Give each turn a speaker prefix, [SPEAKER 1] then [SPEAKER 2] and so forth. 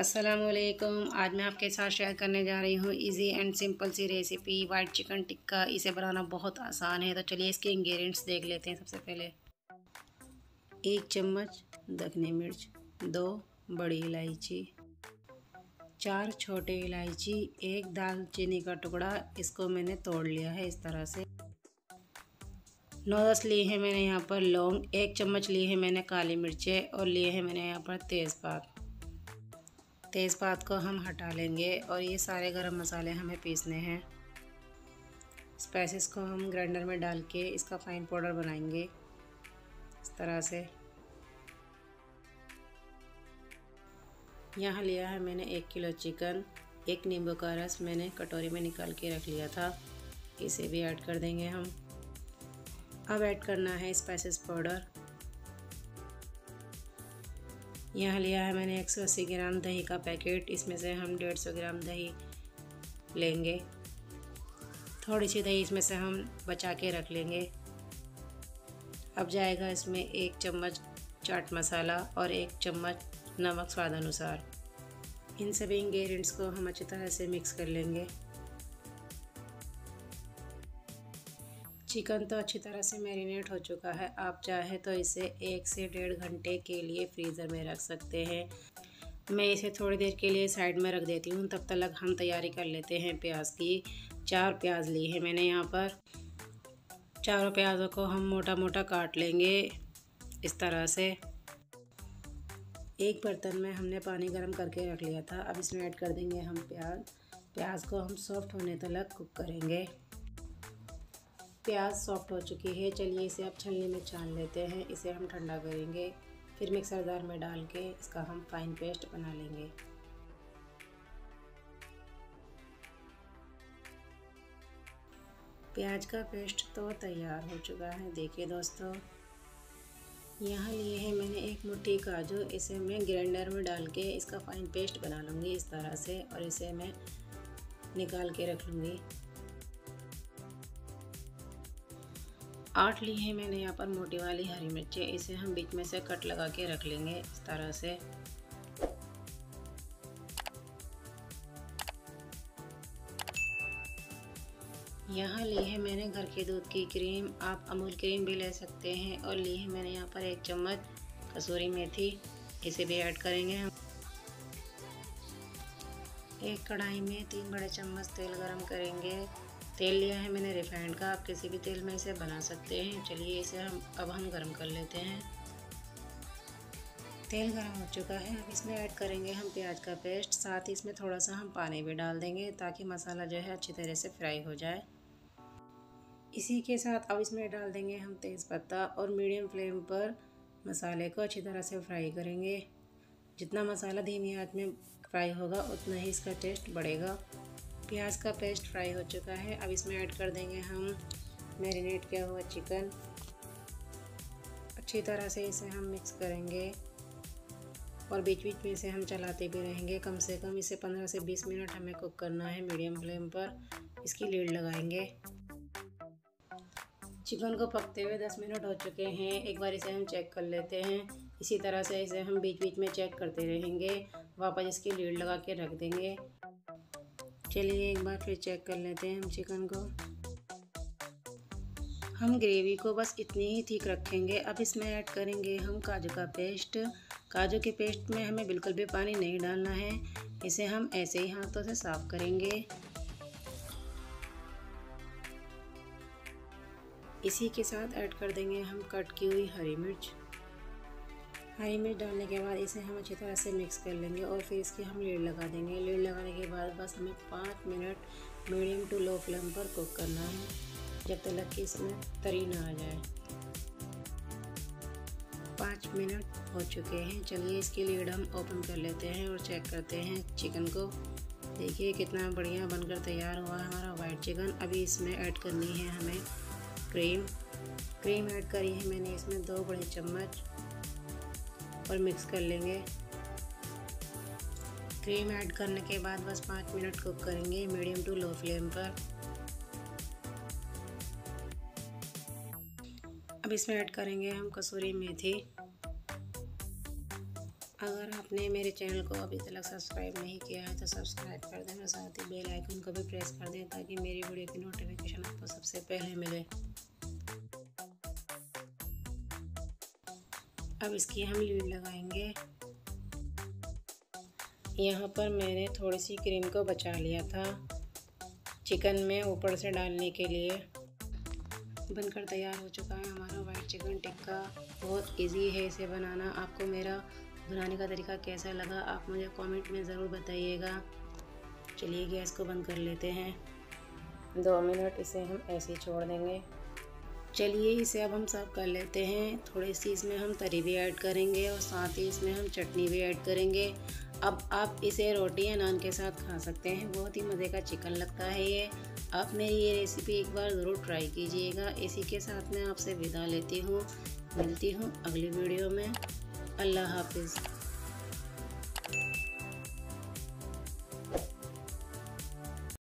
[SPEAKER 1] अस्सलामुअलैकुम। आज मैं आपके साथ शेयर करने जा रही हूँ इजी एंड सिंपल सी रेसिपी वाइट चिकन टिक्का। इसे बनाना बहुत आसान है, तो चलिए इसके इंग्रेडिएंट्स देख लेते हैं। सबसे पहले 1 चम्मच दखनी मिर्च, 2 बड़ी इलायची, 4 छोटे इलायची, 1 दालचीनी का टुकड़ा, इसको मैंने तोड़ लिया है इस तरह से। 9-10 लिए हैं मैंने यहाँ पर लौंग, 1 चम्मच लिए हैं मैंने काली मिर्चें और लिए हैं मैंने यहाँ पर तेज़पात को हम हटा लेंगे और ये सारे गरम मसाले हमें पीसने हैं। स्पाइसेस को हम ग्राइंडर में डाल के इसका फाइन पाउडर बनाएंगे इस तरह से। यहाँ लिया है मैंने 1 किलो चिकन, 1 नींबू का रस मैंने कटोरी में निकाल के रख लिया था, इसे भी ऐड कर देंगे हम। अब ऐड करना है स्पाइसेस पाउडर। यहाँ लिया है मैंने 180 ग्राम दही का पैकेट, इसमें से हम 150 ग्राम दही लेंगे। थोड़ी सी दही इसमें से हम बचा के रख लेंगे। अब जाएगा इसमें 1 चम्मच चाट मसाला और 1 चम्मच नमक स्वाद अनुसार। इन सभी इंग्रेडिएंट्स को हम अच्छी तरह से मिक्स कर लेंगे। चिकन तो अच्छी तरह से मैरिनेट हो चुका है, आप चाहे तो इसे 1 से 1.5 घंटे के लिए फ्रीज़र में रख सकते हैं। मैं इसे थोड़ी देर के लिए साइड में रख देती हूँ, तब तक हम तैयारी कर लेते हैं प्याज की। 4 प्याज ली है मैंने यहाँ पर। चारों प्याज़ों को हम मोटा मोटा काट लेंगे इस तरह से। एक बर्तन में हमने पानी गर्म करके रख लिया था, अब इसमें ऐड कर देंगे हम प्याज को हम सॉफ्ट होने तक कुक करेंगे। प्याज सॉफ्ट हो चुकी है, चलिए इसे अब छलनी में छान लेते हैं। इसे हम ठंडा करेंगे, फिर मिक्सर जार में डाल के इसका हम फाइन पेस्ट बना लेंगे। प्याज का पेस्ट तो तैयार हो चुका है, देखिए दोस्तों। यहाँ लिए है मैंने 1 मुट्ठी काजू, इसे मैं ग्राइंडर में डाल के इसका फाइन पेस्ट बना लूँगी इस तरह से, और इसे मैं निकाल के रख लूँगी। 8 ली है मैंने यहाँ पर मोटी वाली हरी मिर्चें, इसे हम बीच में से कट लगा के रख लेंगे इस तरह से। यहाँ ली है मैंने घर के दूध की क्रीम, आप अमूल क्रीम भी ले सकते हैं। और ली है मैंने यहाँ पर 1 चम्मच कसूरी मेथी, इसे भी ऐड करेंगे हम। एक कढ़ाई में 3 बड़े चम्मच तेल गरम करेंगे। तेल लिया है मैंने रिफाइंड का, आप किसी भी तेल में इसे बना सकते हैं। चलिए इसे अब हम गरम कर लेते हैं। तेल गरम हो चुका है, अब इसमें ऐड करेंगे हम प्याज का पेस्ट, साथ ही इसमें थोड़ा सा हम पानी भी डाल देंगे ताकि मसाला जो है अच्छी तरह से फ्राई हो जाए। इसी के साथ अब इसमें डाल देंगे हम तेज़पत्ता और मीडियम फ्लेम पर मसाले को अच्छी तरह से फ्राई करेंगे। जितना मसाला धीमी आंच में फ्राई होगा उतना ही इसका टेस्ट बढ़ेगा। प्याज का पेस्ट फ्राई हो चुका है, अब इसमें ऐड कर देंगे हम मैरिनेट किया हुआ चिकन। अच्छी तरह से इसे हम मिक्स करेंगे और बीच बीच में इसे हम चलाते भी रहेंगे। कम से कम इसे 15 से 20 मिनट हमें कुक करना है मीडियम फ्लेम पर। इसकी लीड लगाएंगे। चिकन को पकते हुए 10 मिनट हो चुके हैं, एक बार इसे हम चेक कर लेते हैं। इसी तरह से इसे हम बीच बीच में चेक करते रहेंगे, वापस इसकी लीड लगा के रख देंगे। चलिए एक बार फिर चेक कर लेते हैं हम चिकन को। हम ग्रेवी को बस इतनी ही थिक रखेंगे। अब इसमें ऐड करेंगे हम काजू का पेस्ट। काजू के पेस्ट में हमें बिल्कुल भी पानी नहीं डालना है, इसे हम ऐसे ही हाथों से साफ करेंगे। इसी के साथ ऐड कर देंगे हम कट की हुई हरी मिर्च। हरी मिर्च डालने के बाद इसे हम अच्छी तरह से मिक्स कर लेंगे और फिर इसकी हम लीड लगा देंगे। लीड लगाने के बाद बस हमें 5 minute medium to low flame पर कुक करना है, जब तक कि इसमें तरी ना आ जाए। 5 मिनट हो चुके हैं, चलिए इसकी लीड हम ओपन कर लेते हैं और चेक करते हैं चिकन को। देखिए कितना बढ़िया बनकर तैयार हुआ हमारा वाइट चिकन। अभी इसमें ऐड करनी है हमें क्रीम ऐड करी है मैंने इसमें 2 बड़े चम्मच और मिक्स कर लेंगे। क्रीम ऐड करने के बाद बस 5 मिनट कुक करेंगे मीडियम टू लो फ्लेम पर। अब इसमें ऐड करेंगे हम कसूरी मेथी। अगर आपने मेरे चैनल को अभी तक सब्सक्राइब नहीं किया है तो सब्सक्राइब कर दें और साथ ही बेल आइकन को भी प्रेस कर दें ताकि मेरी वीडियो की नोटिफिकेशन आपको सबसे पहले मिले। अब इसकी हम लीड लगाएंगे। यहाँ पर मैंने थोड़ी सी क्रीम को बचा लिया था चिकन में ऊपर से डालने के लिए। बनकर तैयार हो चुका है हमारा वाइट चिकन टिक्का। बहुत इजी है इसे बनाना। आपको मेरा बनाने का तरीका कैसा लगा आप मुझे कमेंट में ज़रूर बताइएगा। चलिए गैस को बंद कर लेते हैं। 2 मिनट इसे हम ऐसे ही छोड़ देंगे। चलिए इसे अब हम सर्व कर लेते हैं। थोड़ी सी इसमें हम तरी भी ऐड करेंगे और साथ ही इसमें हम चटनी भी ऐड करेंगे। अब आप इसे रोटी या नान के साथ खा सकते हैं। बहुत ही मज़े का चिकन लगता है ये। आप मेरी ये रेसिपी एक बार ज़रूर ट्राई कीजिएगा। इसी के साथ मैं आपसे विदा लेती हूँ। मिलती हूँ अगली वीडियो में। अल्लाह हाफिज़।